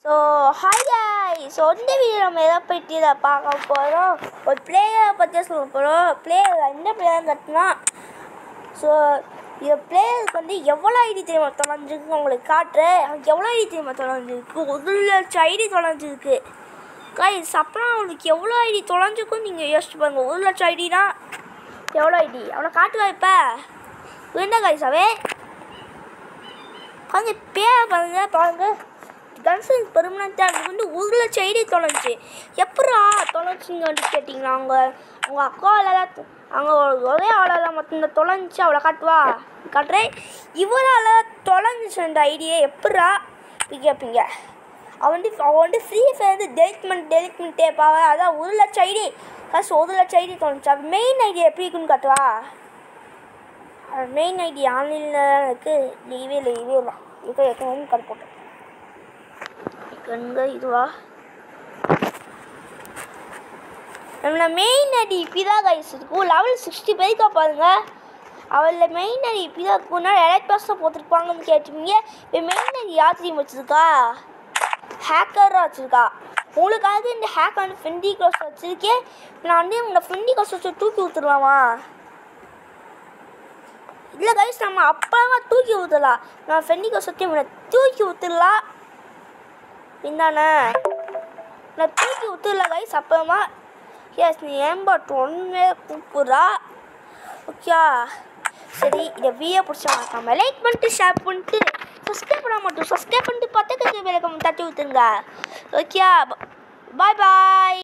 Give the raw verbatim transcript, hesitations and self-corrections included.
So hi guys. So இந்த video நம்ம எதை பற்றி இதை பார்க்க போகிறோம், ஒரு பிளேயரை பற்றி சொல்ல போகிறோம். பிளேயர் எந்த பிளேயர் கட்டினா ஸோ இந்த பிளேயருக்கு வந்து எவ்வளோ ஐடி தெரியுமா தொலைஞ்சிருக்கு உங்களுக்கு காட்டுறேன். எவ்வளோ ஐடி தெரியுமா தொலைஞ்சிருக்கு, ஒரு லட்சம் ஐடி தொலைஞ்சிருக்கு காய்ஸ். அப்புறம் அவனுக்கு எவ்வளோ ஐடி தொலைஞ்சிருக்கும் நீங்கள் யோசிச்சு பாருங்கள். ஒரு லட்சம் ஐடினா எவ்வளோ ஐடி அவனை காட்டுவா இப்போ என்ன காய்ஸ். அவே பாருங்க பேரை பாருங்க பாருங்க கன்சன் பெர்மனெண்ட்டாக அதுக்கு வந்து ஒரு லட்சம் ஐடி தொலைஞ்சி. எப்படா தொலைச்சிங்க வந்து கேட்டிங்களா, அவங்க அவங்க அக்காவால் அவங்க ஒரே ஆளால் மட்டும் தொலைஞ்சி அவளை காட்டுவா காட்டுறேன். இவரால் தொலைஞ்சிச்சு அந்த ஐடியை எப்படா இப்படி கேட்பீங்க. அவன் வந்து அவன் வந்து ஃப்ரீ ஃபயர் வந்து டெலிட்மெண்ட் டெலிட்மெண்ட் டேப்பாவ அதான் ஒரு லட்சம் ஐடி ஃபஸ்ட் ஒரு லட்சம் ஐடி தொலைஞ்சி. அது மெயின் ஐடி எப்படி இருக்குன்னு காட்டுவா. அது மெயின் ஐடி ஆன்லைனில் தான் இருக்குது, லீவே இல்லை லீவே இல்லை இப்போ எத்தனை காட்டு போட்டேன் எங்க இதுவா நம்மள மெயின் ஐடி இப்படிதான் கைஸ் இருக்கும். லெவல் சிக்ஸ்டி பேருக்கா பாருங்க. அவளில் மெயின் ஐடி இப்படிதான் இருக்கும்னா எலைட் பாஸாக போட்டிருப்பாங்கன்னு கேட்டுருப்பீங்க. இப்போ மெயின் ஐடி யார் தெரியும் வச்சுருக்கா, ஹேக்கராக வச்சுருக்கா. உங்களுக்காக இந்த ஹேக் வந்து ஃப்ரெண்டி க்ளோஸ் வச்சுருக்கேன். நான் வந்து உங்களை ஃப்ரெண்டி க்ளோஸ் வச்சு தூக்கி ஊற்றுலாமா? இல்லை கைஸ் நம்ம அப்போமா தூக்கி ஊற்றலாம். நான் ஃப்ரெண்டி க்ளோஸ் வச்சு உங்களை தூக்கி ஊற்றுலாம் இந்தானே நான் தூக்கி ஊற்றுல கைஸ். அப்புறமா எஸ் நீ ஏம்பாட்டு ஒன்றுமே கூப்பிட்றா ஓகே. சரி இதை வீடியோ பிடிச்சா மறக்காம லைக் பண்ணிட்டு ஷேர் பண்ணிட்டு சப்ஸ்கிரைப் பண்ண மாட்டோம் சப்ஸ்கிரைப் பண்ணிட்டு பக்கத்துக்கு விளக்கம் தட்டி ஊற்றுங்க ஓகே. பாய் பாய்.